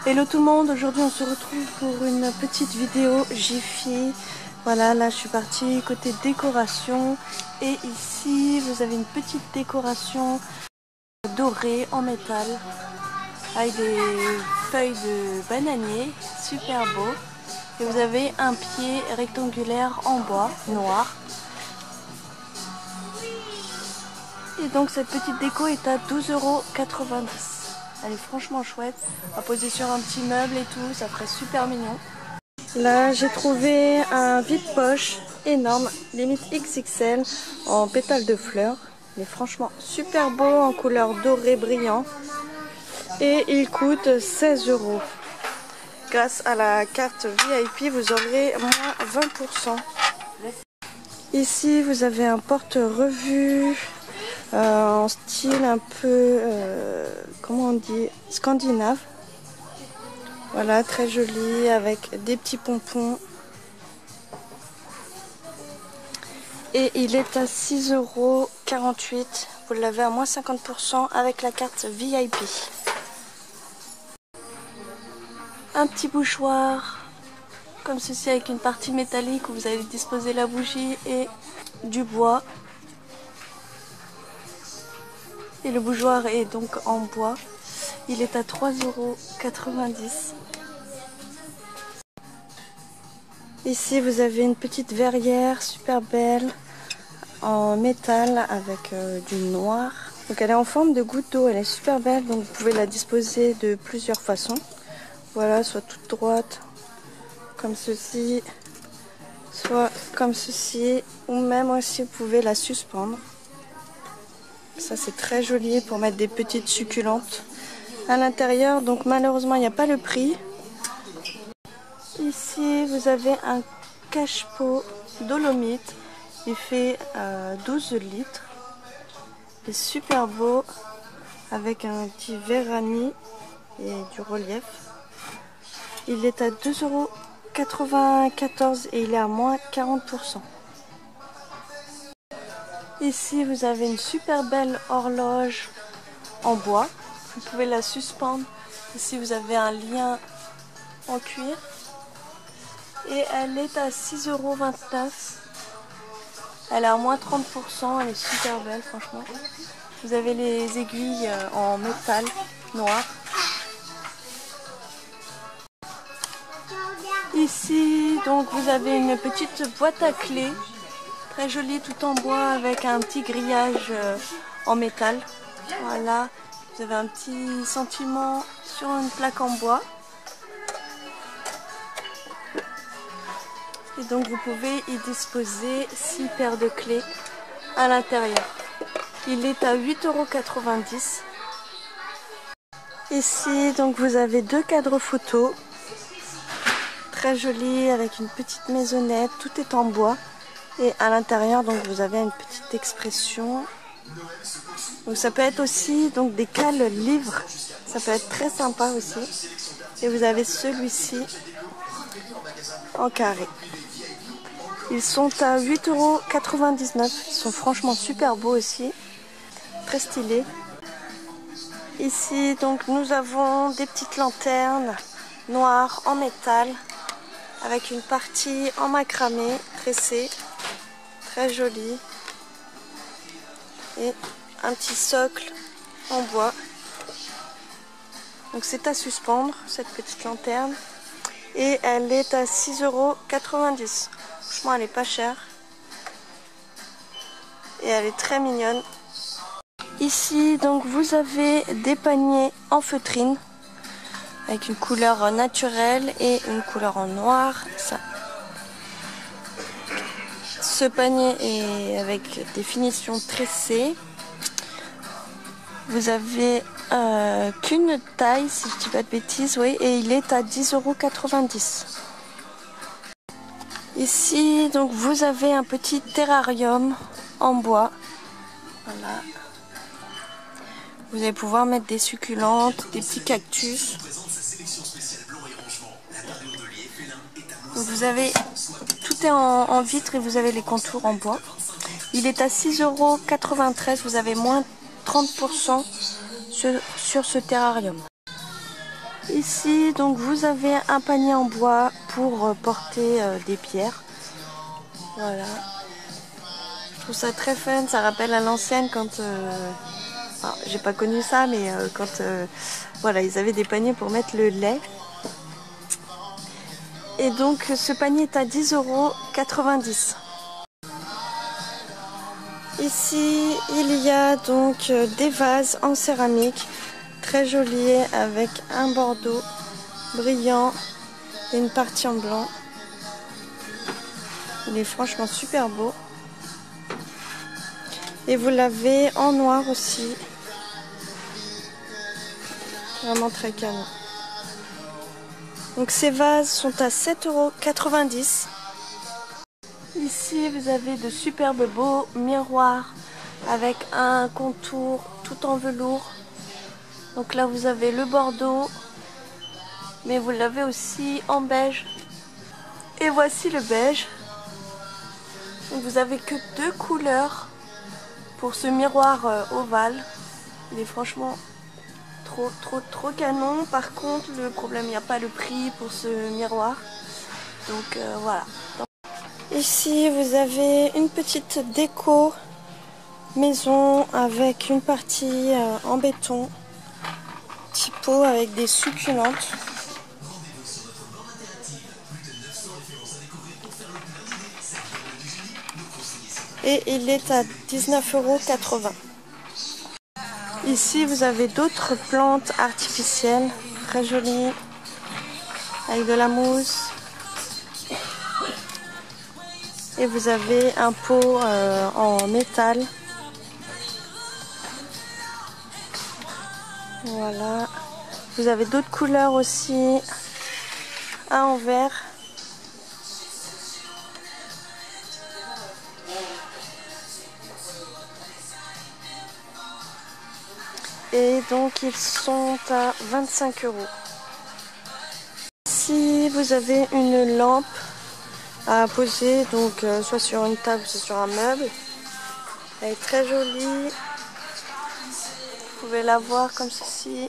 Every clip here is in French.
Hello tout le monde, aujourd'hui on se retrouve pour une petite vidéo Jiffy. Voilà, là je suis partie côté décoration et ici vous avez une petite décoration dorée en métal avec des feuilles de bananier, super beau. Et vous avez un pied rectangulaire en bois noir. Et donc cette petite déco est à 12,90 €. Elle est franchement chouette, à poser sur un petit meuble et tout, ça ferait super mignon. Là j'ai trouvé un vide-poche énorme, limite XXL, en pétales de fleurs. Il est franchement super beau, en couleur dorée brillant. Et il coûte 16 €. Grâce à la carte VIP, vous aurez moins 20%. Ici vous avez un porte-revue en style un peu, comment on dit, scandinave. Voilà, très joli avec des petits pompons. Et il est à 6,48 €. Vous l'avez à moins 50% avec la carte VIP. Un petit bouchoir comme ceci avec une partie métallique où vous allez disposer la bougie et du bois. Et le bougeoir est donc en bois. Il est à 3,90 €. Ici vous avez une petite verrière super belle en métal avec du noir. Donc elle est en forme de goutte d'eau, elle est super belle, donc vous pouvez la disposer de plusieurs façons. Voilà, soit toute droite comme ceci, soit comme ceci, ou même aussi vous pouvez la suspendre. Ça c'est très joli pour mettre des petites succulentes à l'intérieur. Donc malheureusement il n'y a pas le prix. Ici vous avez un cache-pot dolomite. Il fait 12 litres. Il est super beau avec un petit vernis et du relief. Il est à 2,94 € et il est à moins 40%. Ici vous avez une super belle horloge en bois. Vous pouvez la suspendre. Ici vous avez un lien en cuir. Et elle est à 6,29 €. Elle est à moins 30%. Elle est super belle franchement. Vous avez les aiguilles en métal noir. Ici donc vous avez une petite boîte à clés. Très jolie, tout en bois avec un petit grillage en métal. Voilà, vous avez un petit sentiment sur une plaque en bois. Et donc vous pouvez y disposer 6 paires de clés à l'intérieur. Il est à 8,90 €. Ici donc vous avez 2 cadres photos. Très jolis avec une petite maisonnette, tout est en bois. Et à l'intérieur donc vous avez une petite expression. Donc ça peut être aussi donc des cales livres. Ça peut être très sympa aussi. Et vous avez celui-ci en carré. Ils sont à 8,99 €. Ils sont franchement super beaux aussi. Très stylés. Ici donc nous avons des petites lanternes noires en métal avec une partie en macramé tressée. Très jolie. Et un petit socle en bois. Donc c'est à suspendre cette petite lanterne. Et elle est à 6,90 €. Franchement elle est pas chère. Et elle est très mignonne. Ici donc vous avez des paniers en feutrine. Avec une couleur naturelle et une couleur en noir. Ce panier est avec des finitions tressées. Vous avez qu'une taille, si je dis pas de bêtises, oui, et il est à 10,90 €. Ici, donc vous avez un petit terrarium en bois. Voilà. Vous allez pouvoir mettre des succulentes, des petits cactus. Donc vous avez, tout est en vitre et vous avez les contours en bois. Il est à 6,93 €. Vous avez moins 30% sur ce terrarium. Ici, donc vous avez un panier en bois pour porter des pierres. Voilà. Je trouve ça très fun, ça rappelle à l'ancienne quand... enfin, j'ai pas connu ça, mais quand voilà, ils avaient des paniers pour mettre le lait. Et donc ce panier est à 10,90 €. Ici, il y a donc des vases en céramique très jolis avec un bordeaux brillant et une partie en blanc. Il est franchement super beau. Et vous l'avez en noir aussi. Vraiment très canon. Donc ces vases sont à 7,90 €. Ici vous avez de superbes beaux miroirs avec un contour tout en velours. Donc là vous avez le bordeaux, mais vous l'avez aussi en beige. Et voici le beige. Donc vous avez que 2 couleurs pour ce miroir ovale. Il est franchement trop canon. Par contre le problème, il n'y a pas le prix pour ce miroir. Donc voilà. Ici vous avez une petite déco maison avec une partie en béton, petit pot avec des succulentes. Et il est à 19,80 €. Ici vous avez d'autres plantes artificielles très jolies avec de la mousse. Et vous avez un pot en métal. Voilà. Vous avez d'autres couleurs aussi. Un en vert. Et donc ils sont à 25 €. Ici vous avez une lampe à poser, donc soit sur une table, soit sur un meuble. Elle est très jolie. Vous pouvez la voir comme ceci.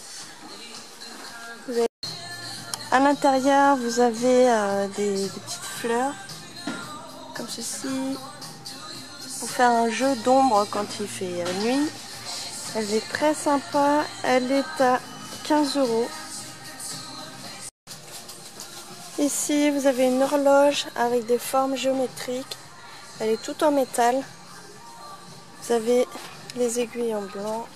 À l'intérieur, vous avez des petites fleurs comme ceci pour faire un jeu d'ombre quand il fait nuit. Elle est très sympa. Elle est à 15 €. Ici, vous avez une horloge avec des formes géométriques. Elle est toute en métal. Vous avez les aiguilles en blanc.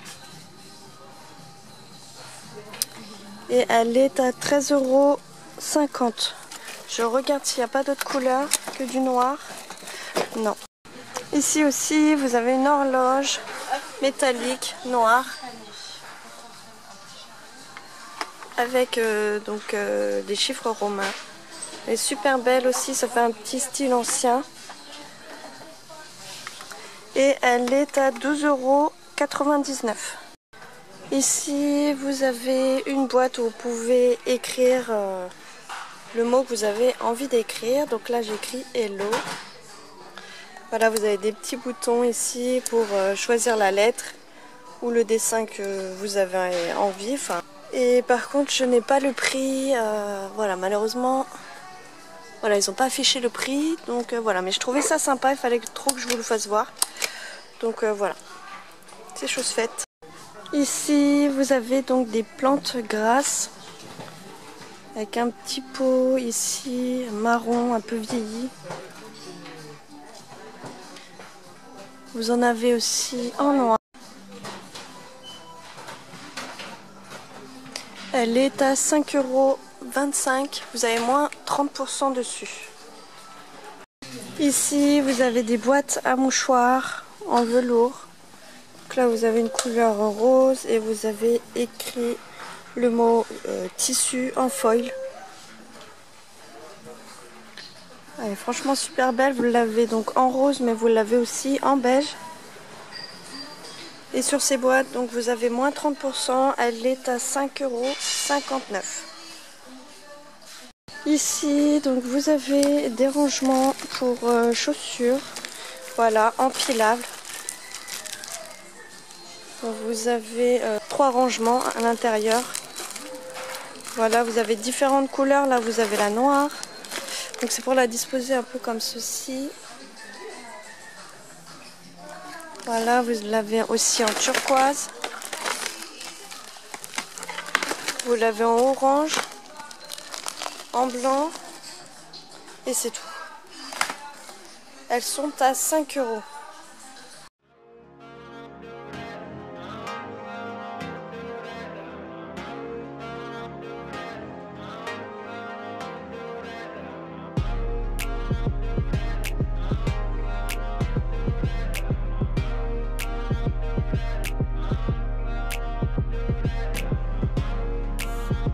Et elle est à 13,50 €. Je regarde s'il n'y a pas d'autres couleurs que du noir. Non. Ici aussi, vous avez une horloge métallique noire. Avec donc des chiffres romains. Elle est super belle aussi, ça fait un petit style ancien. Et elle est à 12,99 €. Ici vous avez une boîte où vous pouvez écrire le mot que vous avez envie d'écrire. Donc là j'écris hello. Voilà, vous avez des petits boutons ici pour choisir la lettre ou le dessin que vous avez envie. Et par contre je n'ai pas le prix, voilà, malheureusement, voilà, ils n'ont pas affiché le prix, donc voilà, mais je trouvais ça sympa, il fallait trop que je vous le fasse voir, donc voilà, c'est chose faite. Ici vous avez donc des plantes grasses, avec un petit pot ici, marron, un peu vieilli. Vous en avez aussi en noir. Elle est à 5,25 €. Vous avez moins 30% dessus. Ici, vous avez des boîtes à mouchoirs en velours. Donc là, vous avez une couleur rose et vous avez écrit le mot tissu en foil. Elle est franchement super belle. Vous l'avez donc en rose, mais vous l'avez aussi en beige. Et sur ces boîtes, donc vous avez moins 30%, elle est à 5,59 €. Ici, donc vous avez des rangements pour chaussures, voilà, empilables. Donc vous avez 3 rangements à l'intérieur. Voilà, vous avez différentes couleurs. Là, vous avez la noire. Donc c'est pour la disposer un peu comme ceci. Voilà, vous l'avez aussi en turquoise. Vous l'avez en orange, en blanc. Et c'est tout. Elles sont à 5 €.